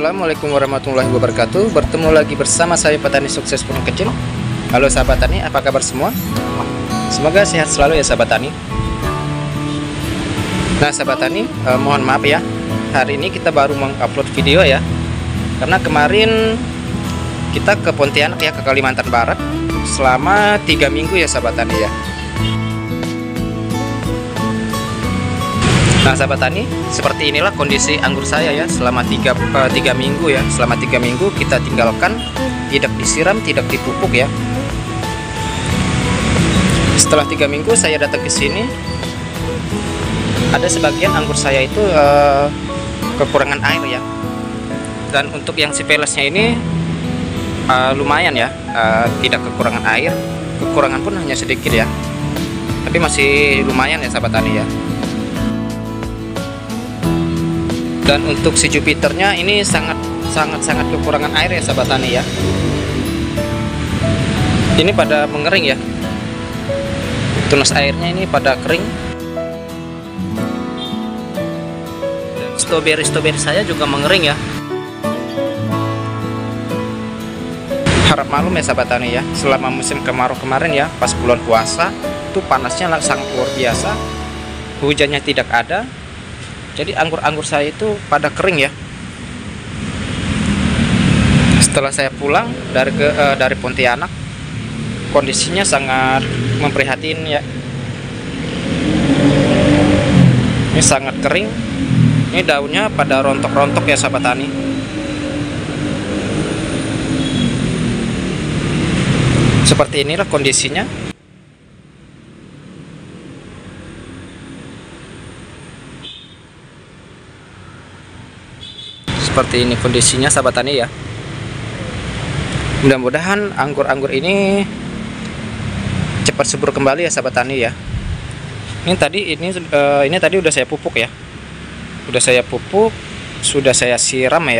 Assalamualaikum warahmatullahi wabarakatuh. Bertemu lagi bersama saya petani sukses pohon kecil. Halo sahabat tani, apa kabar semua? Semoga sehat selalu ya sahabat tani. Nah sahabat tani, mohon maaf ya, hari ini kita baru mengupload video ya, karena kemarin kita ke Pontianak ya, ke Kalimantan Barat selama 3 minggu ya sahabat tani ya. Nah sahabat tani, seperti inilah kondisi anggur saya ya selama 3 minggu ya. Selama 3 minggu kita tinggalkan, tidak disiram, tidak dipupuk ya. Setelah 3 minggu saya datang ke sini, ada sebagian anggur saya itu kekurangan air ya. Dan untuk yang si pelesnya ini lumayan ya, tidak kekurangan air. Kekurangan pun hanya sedikit ya, tapi masih lumayan ya sahabat tani ya. Dan untuk si Jupiternya ini sangat kekurangan air ya sahabat tani ya. Ini pada mengering ya, tunas airnya ini pada kering. Dan stroberi saya juga mengering ya. Harap maklum ya sahabat tani ya, selama musim kemarau kemarin ya, pas bulan puasa itu panasnya sangat luar biasa, hujannya tidak ada. Jadi anggur-anggur saya itu pada kering ya. Setelah saya pulang dari Pontianak, kondisinya sangat memprihatin ya. Ini sangat kering. Ini daunnya pada rontok-rontok ya sahabat tani. Seperti inilah kondisinya. Seperti ini kondisinya sahabat tani ya. Mudah-mudahan anggur-anggur ini cepat subur kembali ya sahabat tani ya. Ini tadi udah saya pupuk ya. Udah saya pupuk, sudah saya siram ya.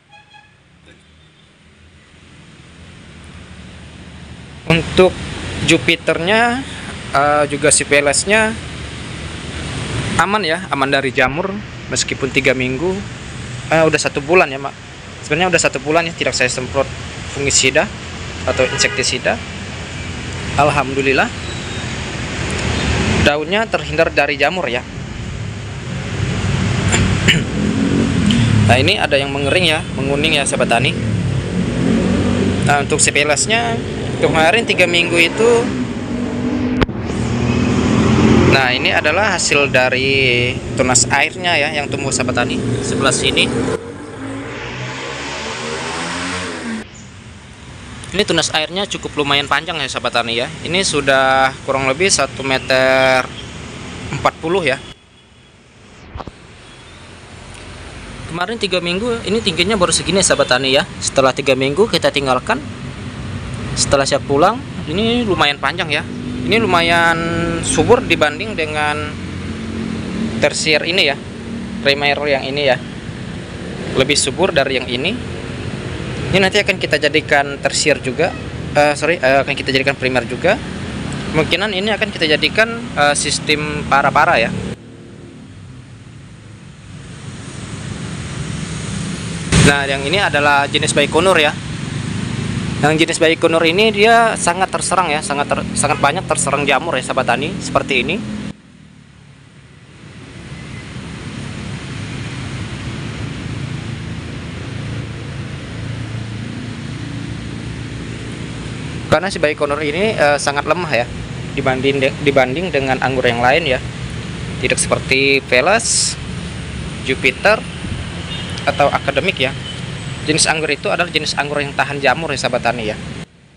Untuk Jupiternya juga si pelesnya aman ya, aman dari jamur meskipun 3 minggu. Udah 1 bulan ya mak, sebenarnya udah 1 bulan ya tidak saya semprot fungisida atau insektisida. Alhamdulillah daunnya terhindar dari jamur ya. Nah ini ada yang mengering ya, menguning ya sahabat tani. Nah untuk si pelesnya kemarin 3 minggu itu, nah ini adalah hasil dari tunas airnya ya yang tumbuh sahabat tani. Sebelah sini ini tunas airnya cukup lumayan panjang ya sahabat tani ya. Ini sudah kurang lebih 1,40 meter ya. Kemarin 3 minggu ini tingginya baru segini sahabat tani ya. Setelah 3 minggu kita tinggalkan, setelah saya pulang ini lumayan panjang ya. Ini lumayan subur dibanding dengan tersier ini ya, primer yang ini ya, lebih subur dari yang ini. Ini nanti akan kita jadikan tersier juga, akan kita jadikan primer juga. Kemungkinan ini akan kita jadikan sistem para-para ya. Nah yang ini adalah jenis Baikonur ya. Yang jenis Baikonur ini dia sangat terserang ya, sangat banyak terserang jamur ya sahabat tani, seperti ini. Karena si Baikonur ini sangat lemah ya dibanding dengan anggur yang lain ya. Tidak seperti Velas, Jupiter atau akademik ya. Jenis anggur itu adalah jenis anggur yang tahan jamur ya sahabat tani ya.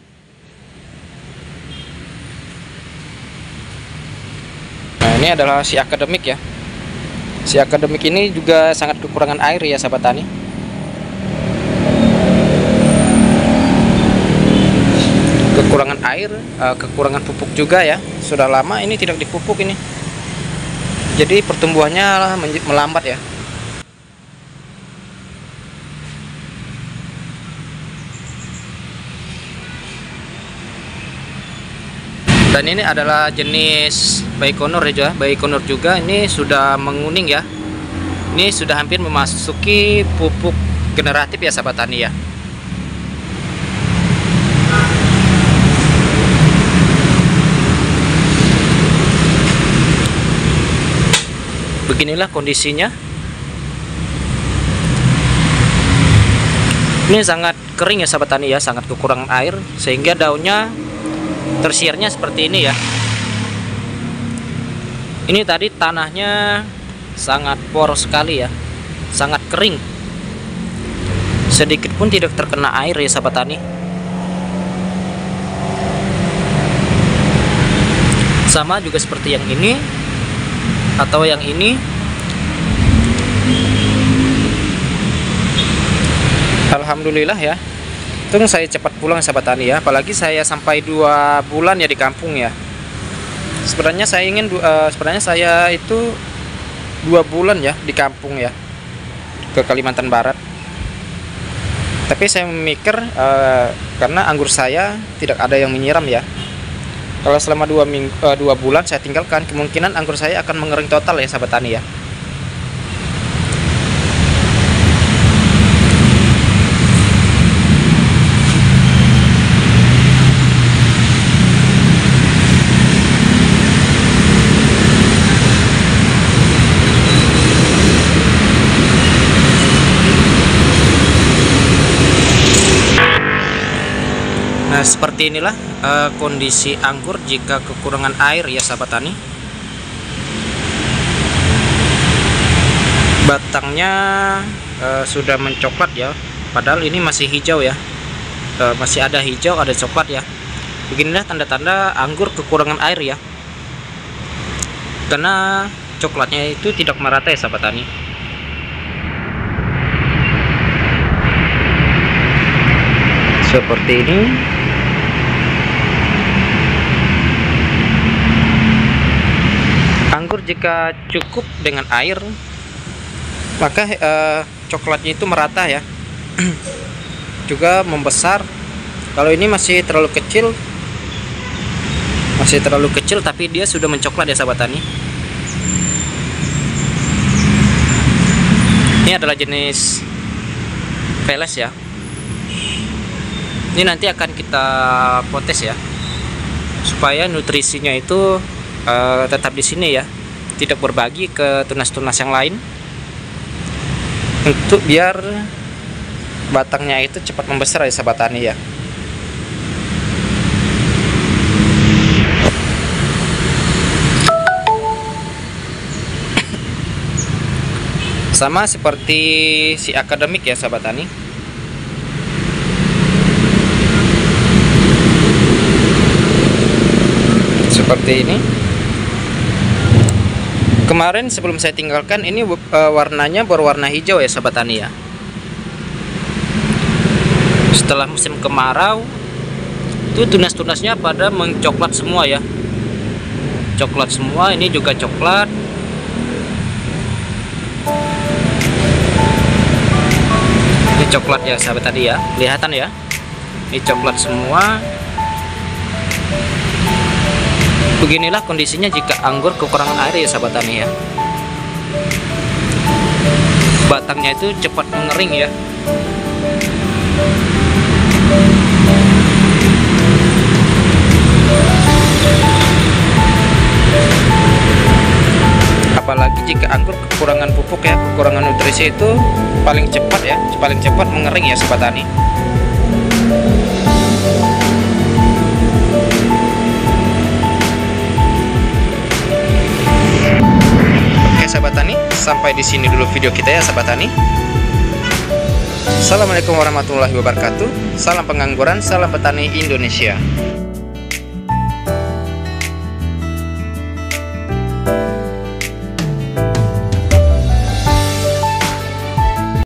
Nah ini adalah si akademik ya. Si akademik ini juga sangat kekurangan air ya sahabat tani. Kekurangan air, kekurangan pupuk juga ya. Sudah lama ini tidak dipupuk ini. Jadi pertumbuhannya melambat ya. Dan ini adalah jenis Baikonur ya, Baikonur juga ini sudah menguning ya. Ini sudah hampir memasuki pupuk generatif ya sahabat tani ya. Beginilah kondisinya. Ini sangat kering ya sahabat tani ya, sangat kekurangan air sehingga daunnya tersirnya seperti ini ya. Ini tadi tanahnya sangat poros sekali ya, sangat kering, sedikit pun tidak terkena air ya sahabat tani. Sama juga seperti yang ini atau yang ini. Alhamdulillah ya, untung saya cepat pulang sahabat tani ya, apalagi saya sampai 2 bulan ya di kampung ya. Sebenarnya saya ingin sebenarnya saya itu 2 bulan ya di kampung ya, ke Kalimantan Barat. Tapi saya memikir karena anggur saya tidak ada yang menyiram ya. Kalau selama 2 bulan saya tinggalkan, kemungkinan anggur saya akan mengering total ya sahabat tani ya. Nah, seperti inilah kondisi anggur jika kekurangan air ya sahabat tani. Batangnya sudah mencoklat ya, padahal ini masih hijau ya, masih ada hijau, ada coklat ya. Beginilah tanda-tanda anggur kekurangan air ya, karena coklatnya itu tidak merata ya sahabat tani. Seperti ini. Anggur jika cukup dengan air, maka coklatnya itu merata ya, juga membesar. Kalau ini masih terlalu kecil, tapi dia sudah mencoklat ya sahabat tani. Ini adalah jenis Veles ya. Ini nanti akan kita potes ya, supaya nutrisinya itu tetap di sini ya, tidak berbagi ke tunas-tunas yang lain, untuk biar batangnya itu cepat membesar ya sahabat tani ya. Sama seperti si akademik ya sahabat tani. Seperti ini. Kemarin sebelum saya tinggalkan ini warnanya berwarna hijau ya sahabat tani ya. Setelah musim kemarau itu tunas-tunasnya pada mencoklat semua ya, coklat semua. Ini juga coklat. Ini coklat ya sahabat tadi ya, kelihatan ya, ini coklat semua. Beginilah kondisinya jika anggur kekurangan air ya sahabat tani ya. Batangnya itu cepat mengering ya. Apalagi jika anggur kekurangan pupuk ya, kekurangan nutrisi, itu paling cepat ya, paling cepat mengering ya sahabat tani. Sahabat tani, sampai di sini dulu video kita ya sahabat tani. Assalamualaikum warahmatullahi wabarakatuh. Salam pengangguran, salam petani Indonesia.